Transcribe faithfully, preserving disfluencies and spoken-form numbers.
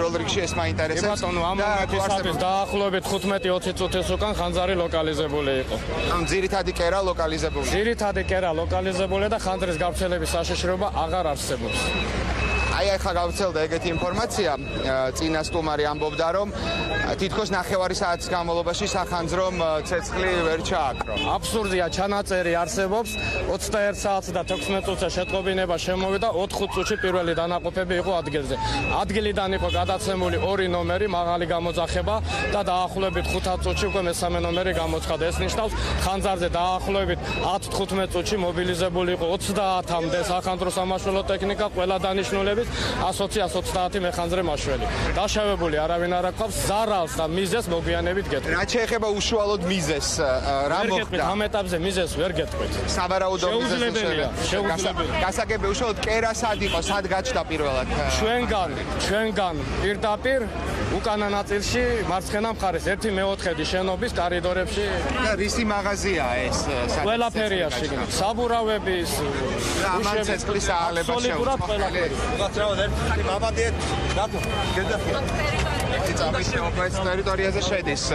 პირველ რიგში ეს მაინტერესებს. ბატონო, ამ მომენტისათვის დაახლოებით თხუთმეტი ოცი წუთის უკან ხანძარი ლოკალიზებული იყო. ამ ძირითადი კერა ლოკალიზებული. ძირითადი კერა ლოკალიზებულია და ხანძრის გავრცელების საშიშროება აღარ არსებობს. აი ახლა გავრცელდა ეგეთი ინფორმაცია, წინა სტუმარი ამბობდა, რომ თითქოს ნახევარი საათის განმავლობაში სახანძრომ ცეცხლი ვერ ჩააკრო. აბსურდია, ჩანაწერი არსებობს, ოცდაერთ საათს და თექვსმეტ წუთზე შეტყობინება შემოვიდა, ოთხ წუთში პირველი დანაყოფები იყო ადგილზე. ადგილიდან იყო გადაცემული ორი ნომერი, მაღალი გამოძახება და დაახლოებით ხუთ წუთში უკვე მესამე ნომერი გამოცხადა. ეს ნიშნავს, ხანძარზე დაახლოებით ათ თხუთმეტ წუთში მობილიზებული იყო ოცდაათამდე სახანძრო სამაშველო ტექნიკა, ყველა დანიშნულებით ასოცი ოცდაათი მეხანძრე მაშველი. დაშავებული არავინ არ აქვს, ზარალს და მიზეს მოგვიანებით გეტყვით. რა შეეხება უშუალოდ მიზეს, რა მოხდა? ამ ეტაპზე მიზეს ვერ გეტყვით. სავარაუდო მიზეს შეუძლებელია, შეუძლებელია. გასაგები უშუალოდ კერა სად იყო, სად გაჩნდა პირველად? ჩვენგან, ჩვენგან პირდაპირ უკანა ნაწილში მარცხენა მხარეს ერთი მეოთხედი შენობის კარიდორებში და რისი მაღაზიაა ეს? ყველაფერია შიგნით. საბურავების, ამან ცეცხლის აალება შეუძლია. მამადიეთ, დათო, გეძახი. ეს ტერიტორიაზე შედის.